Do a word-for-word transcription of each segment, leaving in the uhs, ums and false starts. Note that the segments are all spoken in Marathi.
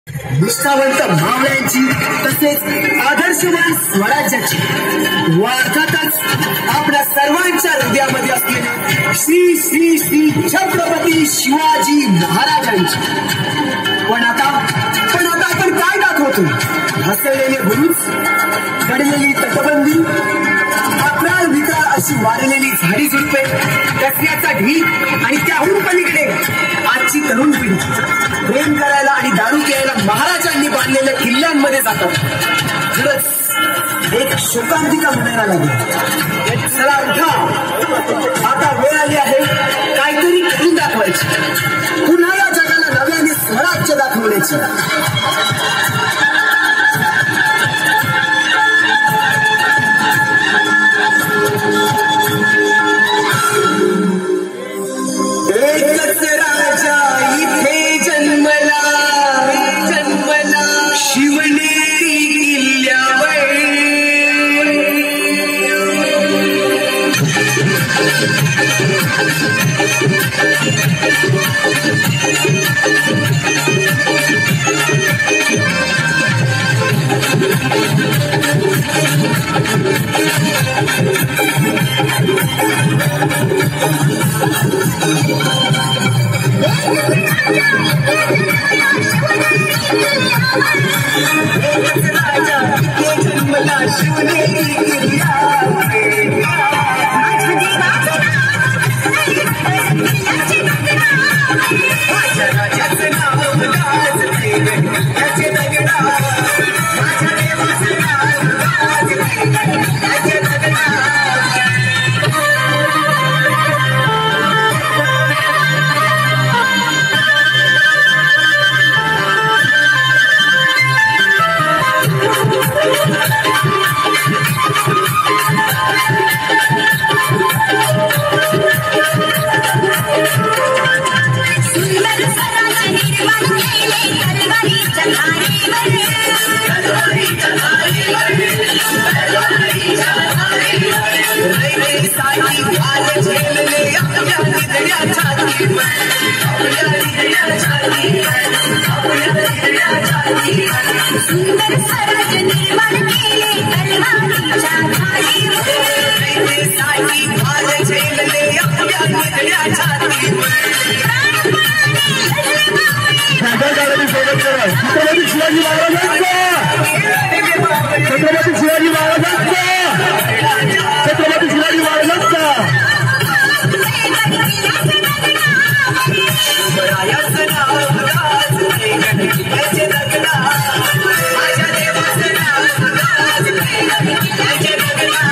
निष्ठावंत मावळ्यांची तसेच आदर्शवान स्वराज्याची व अर्थातच आपल्या सर्वांच्या हृदयामध्ये असलेले श्री श्री श्री छत्रपती शिवाजी महाराजांची. पण आता पण आता आपण काय दाखवतो? हसलेले बुरुज, पडलेली तटबंदी, अकराळ विकराळ अशी वारलेली झाडी झुडपे, कचऱ्याचा ढीग आणि त्याहून पलीकडे आजची तरुण पिढी प्रेम करायला आणि दारू प्यायला महाराजांनी बांधलेल्या किल्ल्यांमध्ये जातात. खरंच एक शोकांतिका म्हणायला लागेल. चला उठा, आता वेळ आली आहे काहीतरी करून दाखवायची, पुन्हा या जगाला नव्याने स्वराज्य दाखवण्याची. एकच राजा इथे जन्मला, जन्मला शिवनेरी किल्ल्यावर. राजा जन्मला शिवनेरी किल्ल्यावर. माझ्या राजाचं नाव गाजते, त्याचे दगडा, माझ्या देवाचं नाव गाजते, त्याचे दगडा. सुंदर स्वराज निर्माण केले तलवारीच्या धारीवर. साठी भाल झेलले आपल्या निधड्या छातीवर. छत्रपती शिवाजी महाराजांचा, छत्रपती शिवाजी महाराजांचा, छत्रपती शिवाजी महाराजांचा. शिवरायाचं नाव गाजते, त्याचे दगडा, माझ्या देवाचं नाव गाजते, त्याचे दगडा.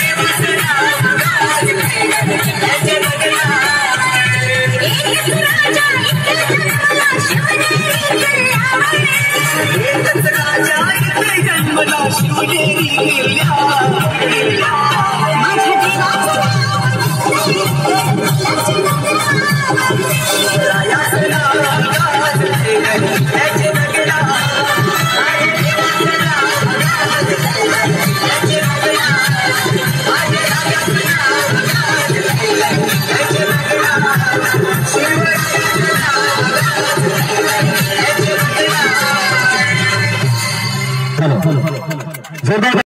राजा